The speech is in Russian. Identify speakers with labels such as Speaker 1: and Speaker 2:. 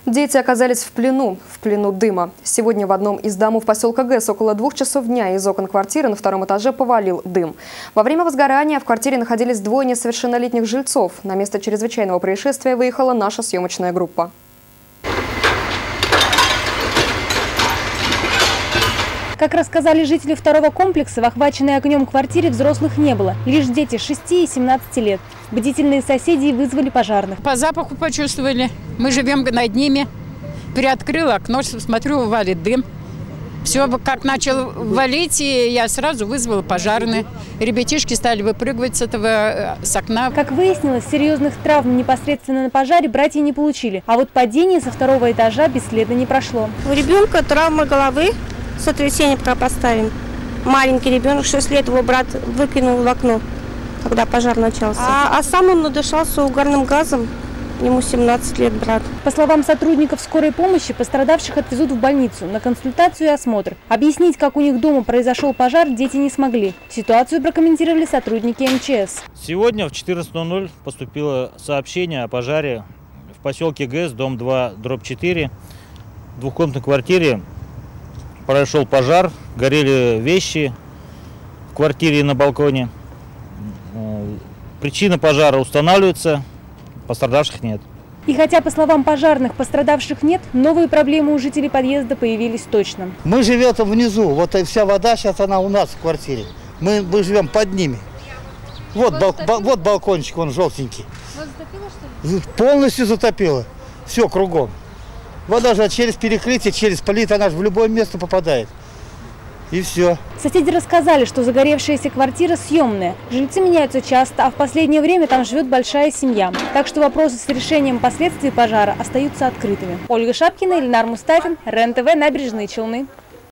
Speaker 1: Дети оказались в плену дыма. Сегодня в одном из домов поселка ГЭС около 2 часов дня из окон квартиры на 2-м этаже повалил дым. Во время возгорания в квартире находились 2 несовершеннолетних жильцов. На место чрезвычайного происшествия выехала наша съемочная группа.
Speaker 2: Как рассказали жители второго комплекса, в охваченной огнем квартире взрослых не было. Лишь дети 6 и 17 лет. Бдительные соседи вызвали пожарных.
Speaker 3: По запаху почувствовали. Мы живем над ними. Приоткрыла окно, смотрю, валит дым. Все, как начал валить, и я сразу вызвала пожарных. Ребятишки стали выпрыгивать с окна.
Speaker 2: Как выяснилось, серьезных травм непосредственно на пожаре братья не получили. А вот падение со 2-го этажа бесследно не прошло.
Speaker 4: У ребенка травма головы. Сотрясение пока поставим. Маленький ребенок, 6 лет, его брат выкинул в окно, когда пожар начался. А сам он надышался угарным газом. Ему 17 лет, брат.
Speaker 2: По словам сотрудников скорой помощи, пострадавших отвезут в больницу на консультацию и осмотр. Объяснить, как у них дома произошел пожар, дети не смогли. Ситуацию прокомментировали сотрудники МЧС.
Speaker 5: Сегодня в 14:00 поступило сообщение о пожаре в поселке ГЭС, дом 2/4, в двухкомнатной квартире. Произошел пожар, горели вещи в квартире и на балконе. Причина пожара устанавливается, пострадавших нет.
Speaker 2: И хотя, по словам пожарных, пострадавших нет, новые проблемы у жителей подъезда появились точно.
Speaker 6: Мы живем там внизу, вот вся вода сейчас она у нас в квартире. Мы живем под ними. Вот, вот балкончик, он желтенький. Вас затопило, что ли? Полностью затопило. Все кругом. Вода же через перекрытие, через полит, она же в любое место попадает. И все.
Speaker 2: Соседи рассказали, что загоревшаяся квартира съемная. Жильцы меняются часто, а в последнее время там живет большая семья. Так что вопросы с решением последствий пожара остаются открытыми. Ольга Шапкина, Ильнар Мустафин, РЕН-ТВ, Набережные Челны.